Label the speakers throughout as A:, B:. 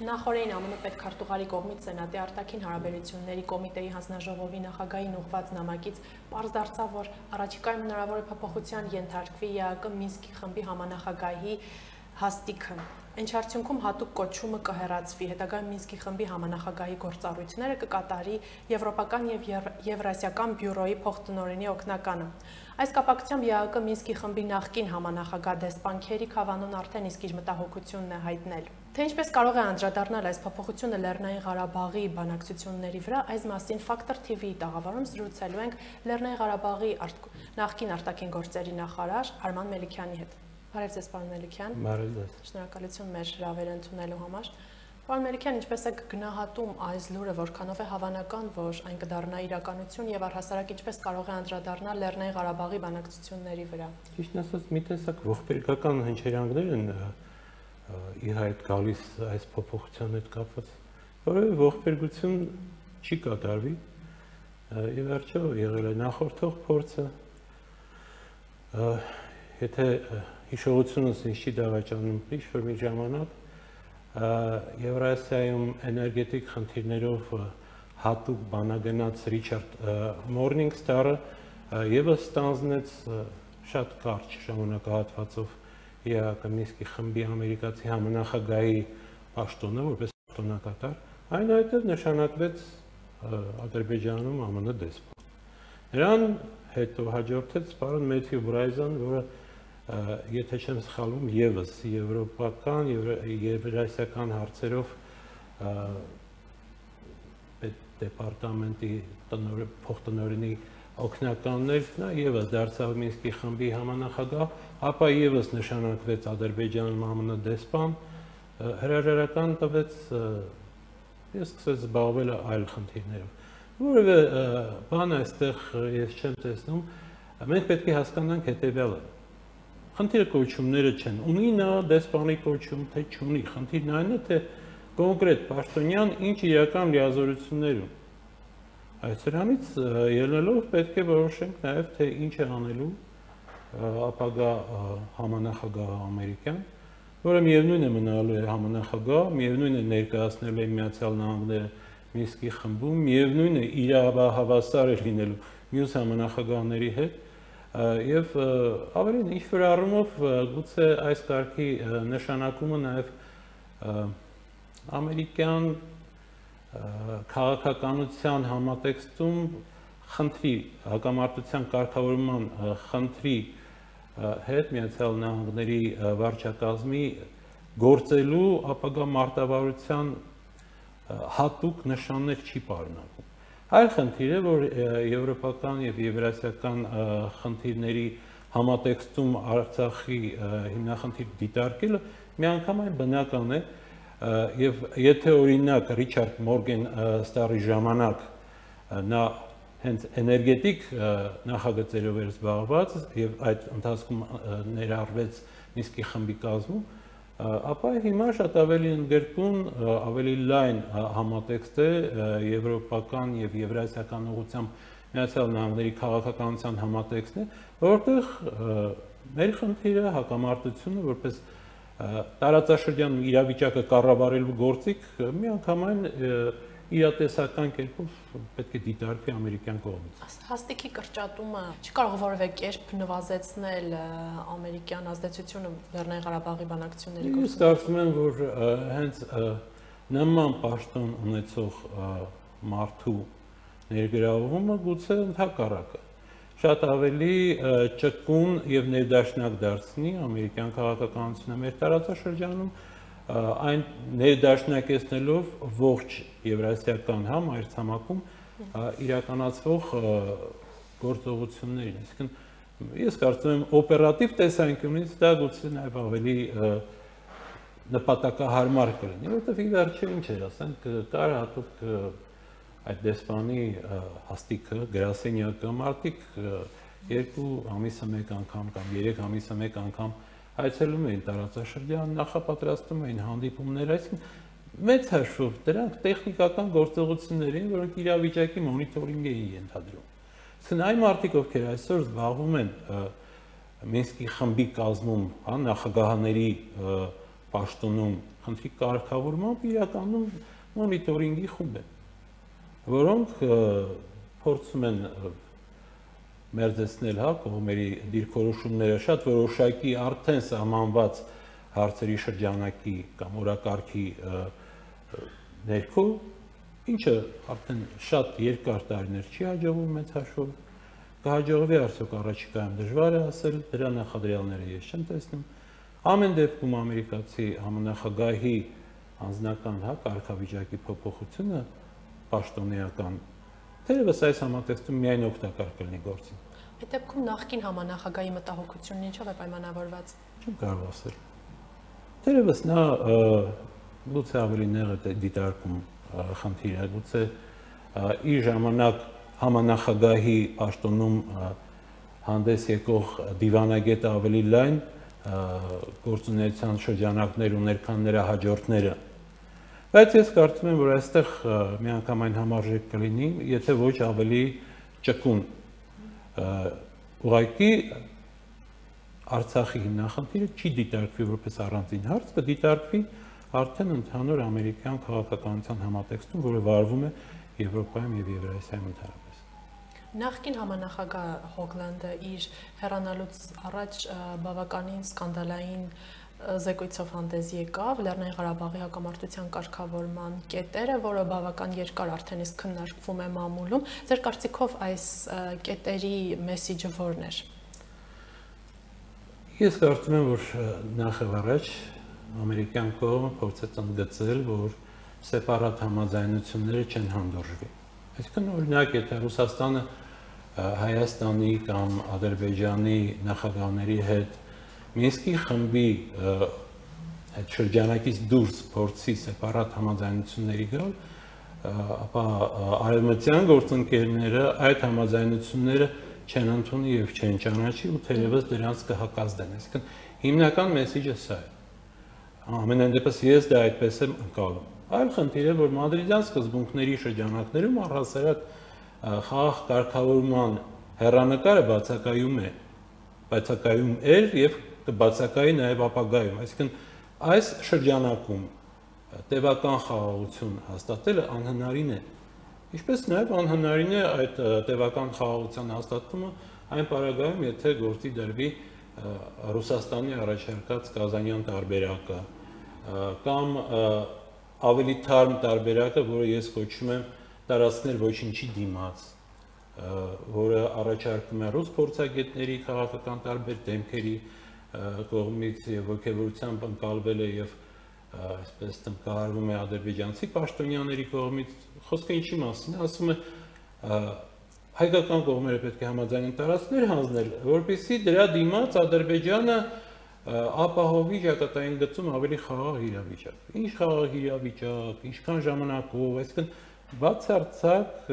A: Նախորդին ԱՄՆ պետքարտուղարի կողմից Սենատի արտաքին հարաբերությունների կոմիտեի հանձնաժողովի նախագահին ուղղված նամակից պարզ դարձավ, որ առաջիկայում հնարավոր է փոփոխության ենթարկվի ԵԱԿ Մինսկի խմբի համանախագահի հաստիքը։ Ինչ արդյունքում հատուկ կոչումը կհեռացվի, հետագայում Մինսկի խմբի համանախագահի գործառույթները կկատարի Եվրոպական և Եվրասիական բյուրոյի փոխտնօրենի օգնականը։ Այս կապակցությամբ ԵԱԿ Մինսկի խմբի նախկին համանախագահ դեսպան Քերի Քավանոն արդեն իսկ իր մտահոգությունն է հայտնել։ Թե ինչպես կարող է անդրադառնալ այս փոփոխությունը Լեռնային Ղարաբաղի բանակցությունների վրա, այս մասին Factor TV-ի տաղավարում զրուցելու ենք Լեռնային Ղարաբաղի նախկին արտաքին գործերի նախարար Արման Մելիքյանի հետ։ Բարև ձեզ, պարոն Մելիքյան։
B: Բարև ձեզ։
A: Շնորհակալություն մեր հրավերը ընդունելու համար։ Պարոն Մելիքյան, ինչպես եք գնահատում այս լուրը, որքանով է հավանական, որ այն կդառնա իրականություն եւ առհասարակ ինչպես կարող է անդրադառնալ Լեռնային Ղարաբաղի բանակցությունների վրա։
B: Ճիշտ ասած, մի տեսակ ողբերգական հնչերանգներ են ի հայտ գալիս այս փոփոխության հետ կապված, որովհետեւ ողբերգություն չի կատարվի եւ վերջո եղել է նախորդող փորձը, եթե հիշողությունս ինձ չի դավաճանում, ինչ-որ մի ժամանակ Եվրասիայում էներգետիկ խնդիրներով հատուկ բանագնաց Ռիչարդ Մորնինգստարը եւս ստանձնեց շատ կարճ ժամանակահատվածով ԵԱԿ Մինսկի խմբի ամերիկացի համանախագահի պաշտոնը, որպես պաշտոնակատար, այնուհետև նշանակվեց Ադրբեջանում ԱՄՆ դեսպան։ Նրան հետո հաջորդեց պարոն Մեթյու Բրայզան, որը եթե չեմ սխալվում, եւս եվրոպական եւ եվրասիական հարցերով դեպարտամենտի փոխտնօրենի օգնականներ, նա եւս դարձավ Մինսկի խմբի համանախագահ, ապա եւս նշանակվեց Ադրբեջանում ԱՄՆ դեսպան, հրաժարական տվեց, ես սկսեց զբաղվել այլ խնդիրներով։ Որևէ բան այստեղ ես չեմ տեսնում, մենք պետք է հասկանանք հետեւյալը։ Խնդիրը կոչումները չեն, ունի նա դեսպանի կոչում, թե չունի, խնդիրն այն է, թե կոնկրետ պաշտոնյան ինչ իրական լիազորություններ ունի։ Այս դրանից ելնելով պետք է որոշենք նաև, թե ինչ է անելու ապագա համանախագահ ամերիկյան, որը միևնույն է մնալու է համանախագահ, միևնույն է ներկայացնել է Միացյալ Նահանգները Մինսկի խմբում, միևնույն է իրավահավասար է լինելու մյուս համանախագահների հետ, եւ ավելին ինչ-որ առումով գուցե այս կարգի նշանակումը նաև ամերիկյան քաղաքականության համատեքստում խնդրի հակամարտության կարգավորման խնդրի հետ Միացյալ Նահանգների վարչակազմի գործելու ապագա մարտավարության հատուկ նշաններ չի պարունակում։ Այլ խնդիր է, որ եվրոպական եւ եվրասիական խնդիրների համատեքստում Արցախի հիմնախնդիր դիտարկելը միանգամայն բնական է եւ եթե օրինակ Ռիչարդ Մորգենստարի ժամանակ նա հենց էներգետիկ նախագծերով էր զբաղված եւ այդ ընթացքում ներառվեց Մինսկի խմբի կազմում, ապա հիմա շատ ավելի ընդգրկուն, ավելի լայն համատեքստ է եվրոպական եւ եվրասիական ուղղությամբ Միացյալ Նահանգների քաղաքականության համատեքստն է, որտեղ մեր խնդիրը հակամարտությունը որպես տարածաշրջանում իրավիճակը կառավարելու գործիք միանգամայն իրատեսական կերպով պետք է դիտարկվի ամերիկյան կողմից։
A: Հաստիքի կրճատումը չկարող որևէ կերպ նվազեցնել ամերիկյան ազդեցությունը Լեռնային Ղարաբաղի բանակցությունների գործում։
B: Ես կարծում եմ, որ հենց նման պաշտոն ունեցող մարդու ներգրավումը գուցե ընդհակառակը շատ ավելի ճկուն եւ ներդաշնակ դարձնի ամերիկյան քաղաքականությունը մեր տարածաշրջանում, այն ներդաշնակեցնելով ողջ եվրասիական մայրցամաքում իրականացվող գործողություններին։ Այսինքն ես կարծում եմ օպերատիվ տեսանկյունից դա գուցե նաև ավելի նպատակահարմար կլինի, որովհետև ի վերջո ինչ էր, ասենք կար հատուկ այդ դեսպանի հաստիքը, գրասենյակը, մարդիկ 2 ամիսը մեկ անգամ կամ 3 ամիսը մեկ անգամ այցելում էին տարածաշրջան, նախապատրաստում էին հանդիպումներ, այսինքն մեծ հաշվով դրանք տեխնիկական գործողություններ էին, որոնք իրավիճակի մոնիտորինգ էին ենթադրում։ Այսինքն այն մարդիկ, ովքեր այսօր զբաղվում են Մինսկի խմբի կազմում, նախագահաների պաշտոնում խնդրի կարգավորմամբ իրականում մոնիտորինգի խումբ է, որոնք փորձում են մերձեցնել կողմերի դիրքորոշումները շատ որոշակի արդեն սահմանված հարցերի շրջանակի կամ օրակարգի ներքո, ինչը արդեն շատ երկար տարիներ չի հաջողվում մեծ հաշվով, կհաջողվի արդյոք առաջիկայում դժվար է ասել, դրա նախադրյալները ես չեմ տեսնում։ Ամեն դեպքում ամերիկացի համանախագահի անձնական կարգավիճակի փոփոխությունը պաշտոնեական թերևս այս համատեքստում միայն օգտակար կլինի գործին։
A: Այդ դեպքում նախկին համանախագահի մտահոգությունն ինչով է պայմանավորված։
B: Չեմ կարող ասել։ Թերևս նա գուցե ավելի նեղ է դիտարկում խնդիրը, գուցե իր ժամանակ համանախագահի պաշտոնում հանդես եկող դիվանագետը ավելի լայն գործունեության շրջանակներ քան նրա հաջորդները։ Բայց ես կարծում եմ, որ այստեղ միանգամայն համարժեք կլինի, եթե ոչ ավելի ճկուն։ Ուղղակի Արցախի հիմնախնդիրը չի դիտարկվի որպես առանձին հարց, կդիտարկվի արդեն ընդհանուր ամերիկյան քաղաքականության համատեքստում, որը վարվում է Եվրոպայում եւ Եվրասիայում ընդհանրապես։
A: Նախկին համանախագահ Հոգլանդը իր հեռանալուց առաջ բավականին սկանդալային զեկույցով հանդես եկավ Լեռնային Ղարաբաղի հակամարտության կարգավորման կետերը, որը բավական երկար արդեն իսկ քննարկվում է մամուլում։ Ձեր կարծիքով այս կետերի մեսիջը որն էր։
B: Ես կարծում եմ, որ նախ եւ առաջ ամերիկյան կողմը փորձեց ընդգծել, որ սեպարատ համաձայնությունները չեն հանդուրժվի։ Այսինքն օրինակ, եթե Ռուսաստանը Հայաստանի կամ Ադրբեջանի նախագահների հետ Մինսկի խմբի այդ շրջանակից դուրս փորձի սեպարատ համաձայնությունների գալ, ապա արևմտյան գործընկերները այդ համաձայնությունները չեն ընդունի եւ չեն ճանաչի ու թերևս դրանց կհակազդեն։ Այսինքն հիմնական մեսիջը սա է։ Ամենայն դեպս ես դա այդպես եմ ընկալում։ Այլ խնդիր է, որ մադրիդյան սկզբունքների շրջանակներում առհասարակ խաղաղ կարգավորման հեռանկարը բացակայում էր եւ կբացակայի նաև ապագայում, այսինքն այս շրջանակում տևական խաղաղություն հաստատելը անհնարին է, ինչպես նաև անհնարին է այդ տևական խաղաղության հաստատումը այն պարագայում, եթե գործի դրվի Ռուսաստանի առաջարկած Կազանյան տարբերակը կամ ավելի թարմ տարբերակը, որը ես կոչում եմ տարածքներ ոչինչի դիմաց, որը առաջարկում է ռուս փորձագետների քաղաքական տարբեր դեմքերի կողմից եւ ոգևորությամբ ընկալվել է եւ այսպես տնկարվում է ադրբեջանցի պաշտոնյաների կողմից, խոսքը ինչի մասին է, ասում է հայկական կողմերը պետք է համաձայնեն տարածքներ հանձնել, որպեսզի դրա դիմաց Ադրբեջանը ապահովի ճակատային գծում ավելի խաղաղ իրավիճակ։ Ինչ խաղաղ իրավիճակ, ինչքան ժամանակով, այսինքն բացարձակ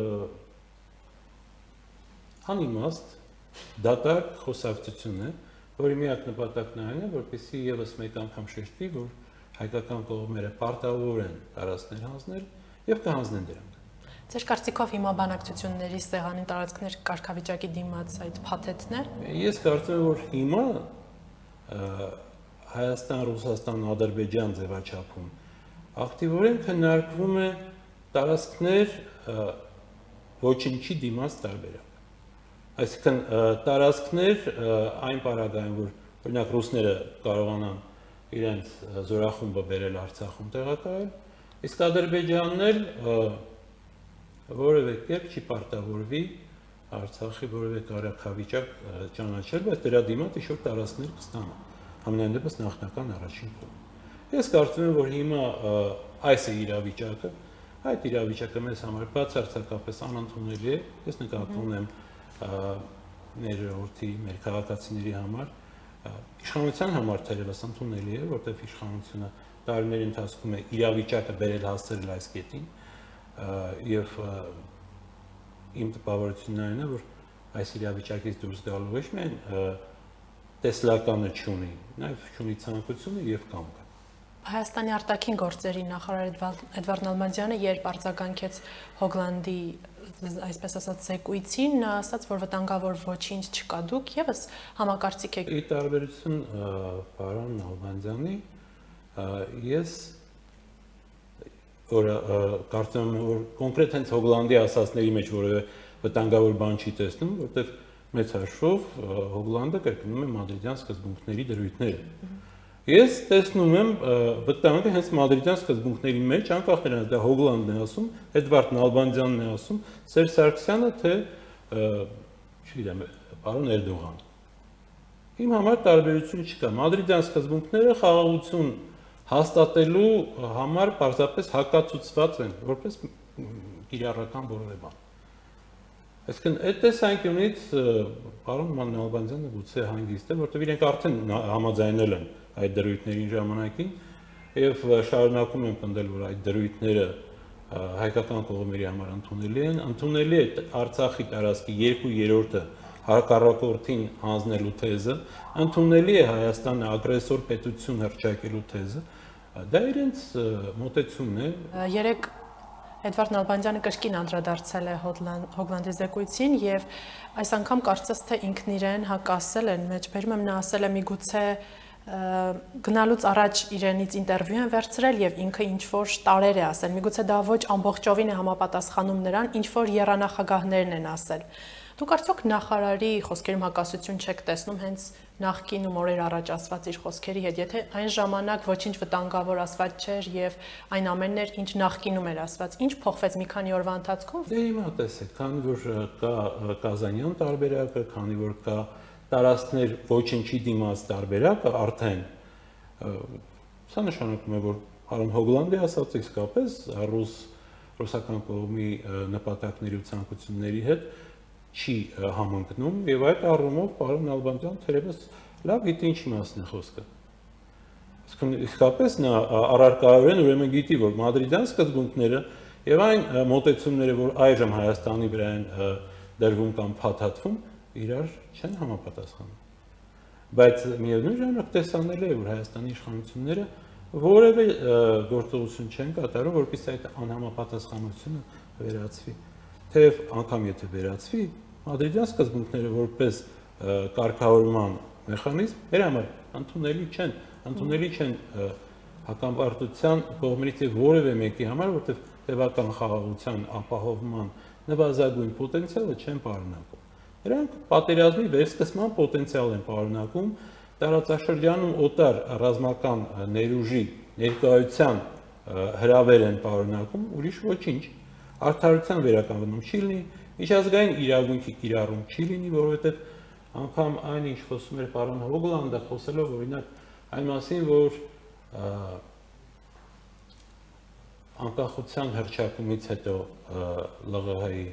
B: անիմաստ դատարկ խոսակցություն է, որի միակ նպատակն այն է, որպեսզի եւս մեկ անգամ շեշտվի, որ հայկական կողմերը պարտավոր են տարածքներ հանձնել եւ կհանձնեն դրանք։
A: Ձեր կարծիքով հիմա բանակցությունների սեղանին տարածքներ կարգավիճակի դիմաց այդ փաթեթն է։
B: Ես կարծում եմ, որ հիմա Հայաստան, Ռուսաստան, Ադրբեջան ձևաչափում ակտիվորեն քննարկվում է տարածքներ ոչինչի դիմաց տարբերակ։ Այսինքն տարածքներ այն պարագայում, որ օրինակ ռուսները կարողանան իրենց զորախումբը բերել Արցախում տեղակայել, իսկ Ադրբեջանն էլ որևէ կերպ չի պարտավորվի Արցախի որևէ կարգավիճակ ճանաչել, բայց դրա դիմաց ինչ-որ տարածքներ կստանա։ Համենայն դեպս նախնական առաջին փուլում։ Ես կարծում եմ, որ հիմա այս է իրավիճակը, այդ իրավիճակը մեզ համար բացարձակապես անընդունելի է, ես նկատի ունեմ մեր ժողովրդի, մեր քաղաքացիների համար, իշխանության համար թերևս ընդունելի է, որտեղ իշխանությունը տարիների ընթացքում է իրավիճակը բերել հասցրել այս կետին եւ իմ տպավորությունն այն է, որ այս իրավիճակից դուրս գալու ոչ միայն տեսլականը չունի, նաեւ չունի ցանկությունը եւ կամքը։
A: Հայաստանի արտաքին գործերի նախարար Էդվարդ Նալբանդյանը երբ արձագանքեց Հոգլանդի այսպես ասած զեկույցին, նա ասաց, որ վտանգավոր ոչինչ չկա, դուք եւս համակարծիք եք։
B: Ի տարբերություն պարոն Նալբանդյանի, Ես կարծում եմ, որ կոնկրետ հենց Հոգլանդի ասածների մեջ որևէ վտանգավոր բան չի տեսնում, որտեղ մեծ հաշվով Հոգլանդը կրկնում է մադրիդյան սկզբունքների դրույթները։ Ես տեսնում եմ վտանգը հենց մադրիդյան սկզբունքների մեջ, անկախ նրանից դա Հոգլանդն է ասում, Էդվարդ Նալբանդյանն է ասում, Սերժ Սարգսյանը, թե չգիտեմ, պարոն Էրդողանը։ Իմ համար տարբերություն չկա։ Մադրիդյան սկզբունքները խաղաղություն հաստատելու համար պարզապես հակացուցված են, որպես կիրառական որևէ բան։ Այսինքն, այդ տեսանկյունից պարոն Նալբանդյանը գուցե հանգիստ է, որտեղ իրենք արդեն համաձայնել են այդ դրույթներին ժամանակին եւ շարունակում են պնդել, որ այդ դրույթները հայկական կողմերի համար ընդունելի է Արցախի տարածքի 2/3-ը հակառակորդին հանձնելու թեզը, ընդունելի է Հայաստանը ագրեսոր պետություն հռչակելու թեզը, դա իրենց մոտեցումն է։
A: Երեք Էդվարդ Նալբանդյանը կրկին անդրադարձել է Հոգլանդի զեկույցին եւ այս անգամ կարծես թե ինքն իրեն հակասել են մեջբերում եմ նա ասել է միգուցե գնալուց առաջ իրենից ինտերվյու են վերցրել եւ ինքը ինչ որ տարեր է ասել միգուցե դա ոչ ամբողջովին է համապատասխանում նրան ինչ որ եռանախագահներն են ասել Դուք արդյոք նախարարի խոսքերում հակասություն չեք տեսնում հենց նախկինում օրեր առաջ ասված իր խոսքերի հետ, եթե այն ժամանակ ոչինչ վտանգավոր ասված չէր եւ այն ամենն էր, ինչ նախկինում էր ասված, ինչ փոխվեց մի քանի օրվա ընթացքում։
B: Դե հիմա տեսեք, քանի որ կա Կազանյան տարբերակը, քանի որ կա տարածքներ ոչինչի դիմաց տարբերակը արդեն սա նշանակում է, որ Արոն Հոգլանդի ասած իսկապես ռուսական կողմի նպատակների ու ցանկությունների հետ չի համընկնում եւ այդ առումով պարոն Նալբանդյան թերևս լավ գիտի ինչի մասն է խոսքը։ Իսկապես նա առարկայորեն ուրեմն գիտի, որ մադրիդյան սկզբունքները եւ այն մոտեցումները, որ այժմ Հայաստանի վրա են դրվում կամ փաթաթվում, իրար չեն համապատասխանում։ Բայց միևնույն ժամանակ տեսանելի է, որ Հայաստանի իշխանությունները որևէ գործողություն չեն կատարում, որպեսզի այդ անհամապատասխանությունը վերացվի։ Թեև անգամ եթե վերացվի, մադրիդյան սկզբունքները որպես կարգավորման մեխանիզմ մեր համար ընդունելի չեն հակամարտության կողմերից եւ որևէ մեկի համար, որտեղ տևական խաղաղության ապահովման նվազագույն պոտենցիալը չեն պարունակում։ Նրանք պատերազմի վերսկսման պոտենցիալ են պարունակում, տարածաշրջանում օտար ռազմական ներուժի ներկայության հրավեր են պարունակում, ուրիշ ոչինչ։ Արդարության վերականգնում չի լինի, միջազգային իրավունքի կիրառում չի լինի, որովհետև անգամ այն ինչ խոսում էր պարոն Հոգլանդը, խոսելով օրինակ այն մասին, որ անկախության հռչակումից հետո ԼՂՀ-ի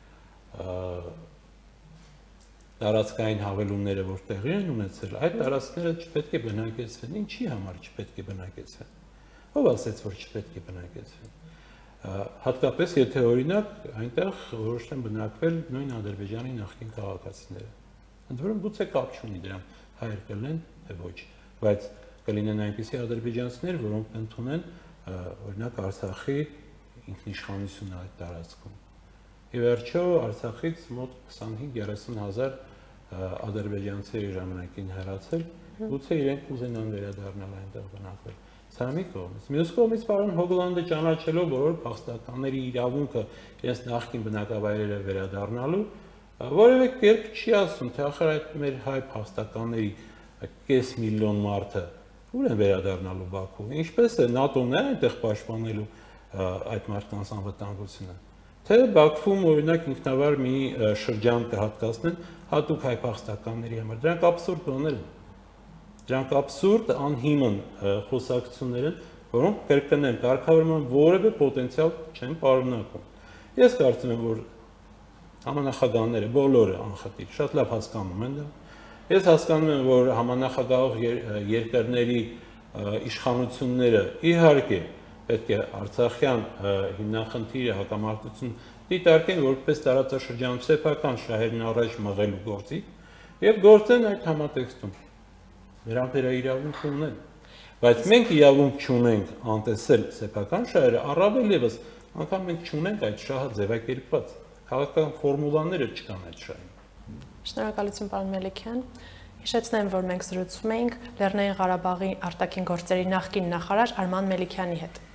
B: տարածքային հավելումները, որ տեղի են ունեցել, այդ տարածքները չպետք է բնակեցվեն, ինչի համար չպետք է բնակեցվեն։ Ով ասեց, որ չպետք է բնակեցվեն։ Հատկապես եթե օրինակ այնտեղ որոշեն բնակվել նույն Ադրբեջանի նախկին քաղաքացիները։ Ընդ որում գուցե կապ չունի դրան հայեր կլինեն թե ոչ, բայց կլինեն այնպիսի ադրբեջանցիներ, որոնք ընդունեն օրինակ Արցախի ինքնիշխանությունը այդ տարածքում։ Եվ վերջո Արցախից մոտ 25-30 հազար ադրբեջանցի ժամանակին հեռացել, գուցե իրենք կուզենան վերադառնալ այնտեղ բնակվել։ Սա մի կողմից։ Մյուս կողմից պարոն Հոգլանդը ճանաչելով բոլոր փախստականների իրավունքը իրենց նախկին բնակավայրերը վերադառնալու, որևէ կերպ չի ասում, թե ախր այդ մեր հայ փախստականների կես միլիոն մարդը ուր են վերադառնալու Բաքու, ինչպես է ՆԱՏՕ-ն է այնտեղ պաշտպանելու այդ մարդկանց անվտանգությունը, թե Բաքվում օրինակ ինքնավար մի շրջան կհատկացնեն հատուկ հայ փախստականների համար, դրանք աբսուրդ բաներ են։ Դրանք աբսուրդ անհիմն խոսակցություններ են, որոնք կրկնեն կարգավորման որևէ պոտենցիալ չեն պարունակում։ Ես կարծում եմ, որ համանախագահները բոլորը անխտիր շատ լավ հասկանում են դա։ Ես հասկանում եմ, որ համանախագահող երկրների իշխանությունները իհարկե պետք է արցախյան հիմնախնդիրը հակամարտություն դիտարկեն որպես տարածաշրջանում սեփական շահերն առաջ մղելու գործի եւ գործեն այդ համատեքստում։ Նրանք իրավունք ունեն, բայց մենք իրավունք չունենք անտեսել սեփական շահերը, առավել ևս անգամ մենք չունենք այդ շահը ձևակերպված, քաղաքական ֆորմուլաները չկան այդ շահին։
A: Շնորհակալություն պարոն Մելիքյան։ Հիշեցնեմ, որ մենք զրուցում էինք Լեռնային Ղարաբաղի արտաքին գործերի նախկին նախարար Արման Մելիքյանի հետ։